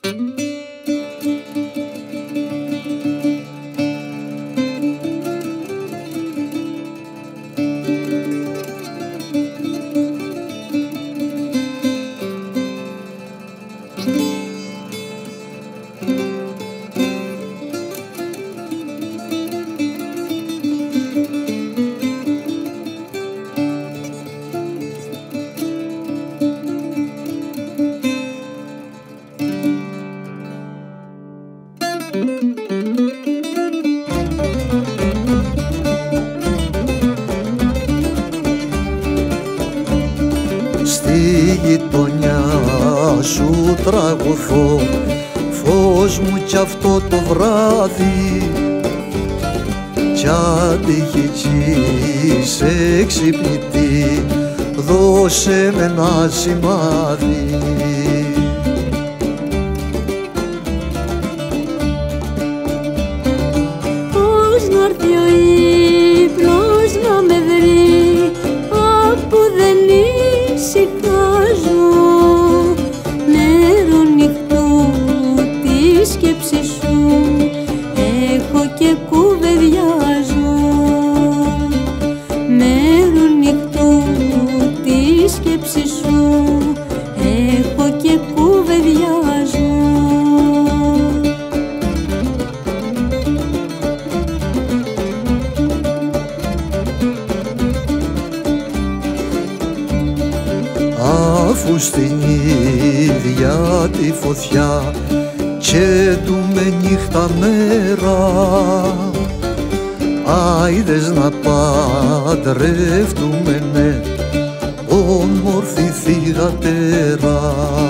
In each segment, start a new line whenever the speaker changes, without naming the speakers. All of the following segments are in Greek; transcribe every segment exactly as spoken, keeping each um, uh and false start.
Στη γειτονιά σου τραγουδώ, φως μου κι αυτό το βράδυ, κι άτυχη κι σε ξυπνητή, δώσε με ένα σημάδι.
Πώς να'ρθεί ο ύπνος να με βρει, όπου δεν ησυχάζω, νερό νυχτού τη σκέψη σου έχω και κουβεντιάζω. Νερό νυχτού τη σκέψη σου έχω και κουβεντιάζω.
Αφού στην ίδια τη φωτιά καίτουμε νύχτα μέρα, άιδες να παντρεύτουμε, ναι, όμορφη θυγατέρα.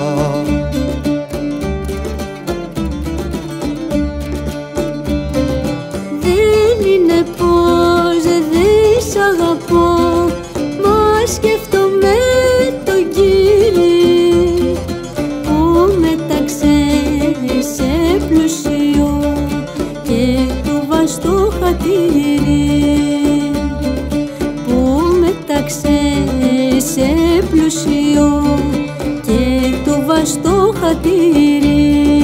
Δεν είναι πως δεν σ' αγαπώ, μα σκέφτομαι τον Κύρι που μεταξέ σε πλουσίο και του βαστό χατήρι, που μεταξέ σε πλουσίο και του βαστό χατήρι.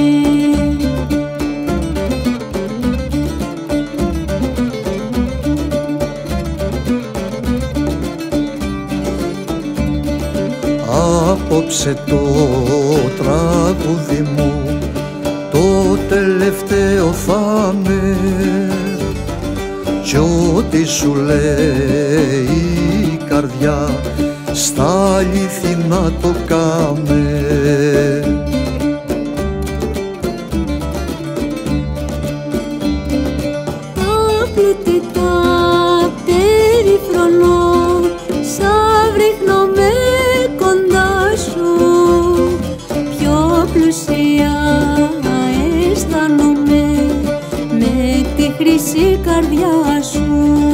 Απόψε το τραγούδι μου το τελευταίο θα είναι, κι ό,τι σου λέει η καρδιά στα αληθινά το κάμε.
Απλουτικά περιφρονώ, σαν βρίχνομαι κοντά σου, πιο πλουσία αισθάνομαι με τη χρυσή καρδιά σου.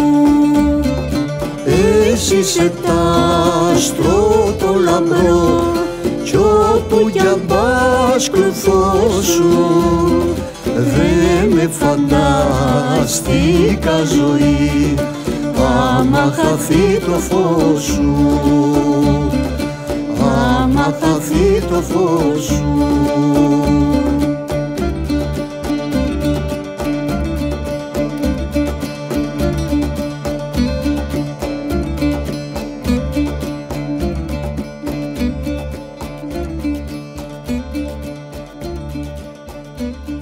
Εσύ είσαι τ' άστρο το λαμπρό, κι όπου κι αν πας κλουθώ σου, δε με φανταστικά ζωή άμα χαθεί το φως σου, άμα χαθεί το φως σου.
Thank you.